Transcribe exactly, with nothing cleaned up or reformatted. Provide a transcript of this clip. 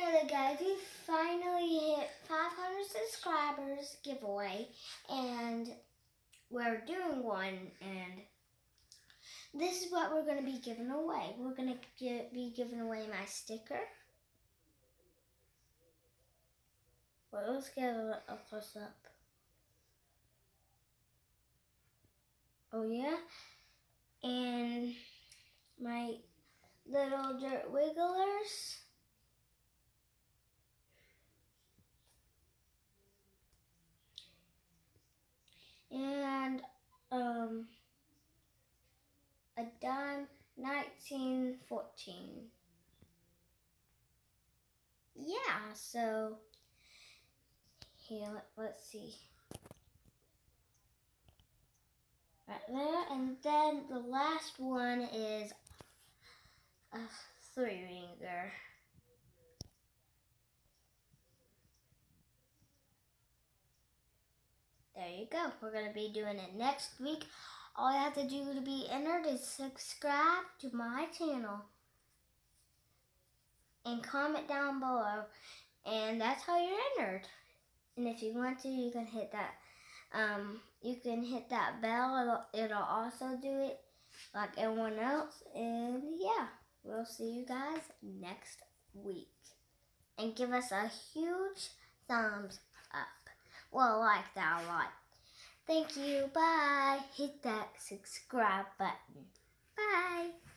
Hello guys, we finally hit five hundred subscribers giveaway, and we're doing one, and this is what we're going to be giving away. We're going to be giving away my sticker. Well, let's get a, a close up. Oh yeah, and my little dirt wigglers. And um, a dime nineteen fourteen. Yeah, so here, let, let's see. Right there, and then the last one is a three ringer. There you go. We're going to be doing it next week. All you have to do to be entered is subscribe to my channel and comment down below, and that's how you're entered. And if you want to, you can hit that um you can hit that bell. It'll, it'll also do it like everyone else. And yeah, we'll see you guys next week, and give us a huge thumbs up. Well, like that a lot. Thank you. Bye. Hit that subscribe button. Bye.